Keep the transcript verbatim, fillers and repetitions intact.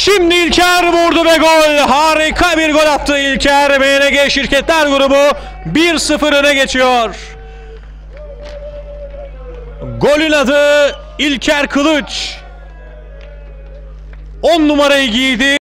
Şimdi İlker vurdu ve gol. Harika bir gol attı İlker. B L G Şirketler Grubu bir sıfır öne geçiyor. Golün adı İlker Kılıç. on numarayı giydi.